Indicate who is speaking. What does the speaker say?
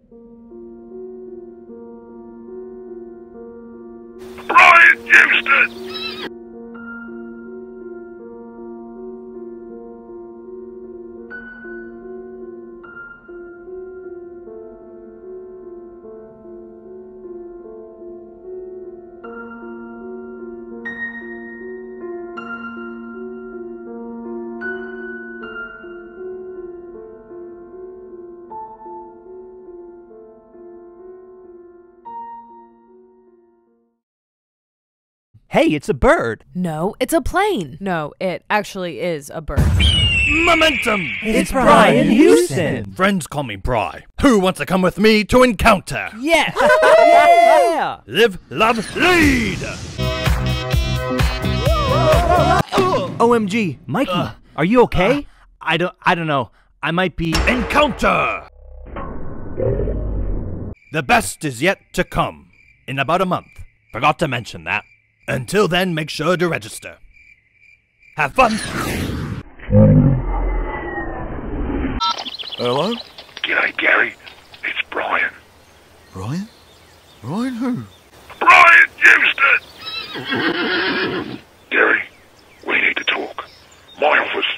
Speaker 1: Brian Houston!
Speaker 2: Hey, it's a bird.
Speaker 3: No, it's a plane. No, it actually is a bird.
Speaker 4: Momentum!
Speaker 2: It's Brian Houston.
Speaker 4: Friends call me Bry. Who wants to come with me to encounter?
Speaker 2: Yes! Yeah!
Speaker 4: Live, love, lead!
Speaker 2: OMG, Mikey, are you okay? I don't know. I might be...
Speaker 4: Encounter! The best is yet to come. In about a month. Forgot to mention that. Until then, make sure to register. Have fun!
Speaker 5: Hello?
Speaker 1: G'day, Gary. It's Brian.
Speaker 5: Brian? Brian who?
Speaker 1: Brian Houston! Gary, we need to talk. My office